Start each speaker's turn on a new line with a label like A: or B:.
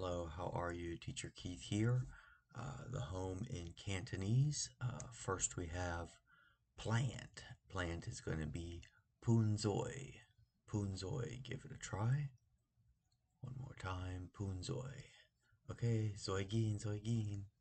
A: Hello, how are you? Teacher Keith here. The home in Cantonese. First we have plant. Plant is going to be punzoi. Punzoi. Give it a try. One more time. Punzoi. Okay, zoigin, zoigin.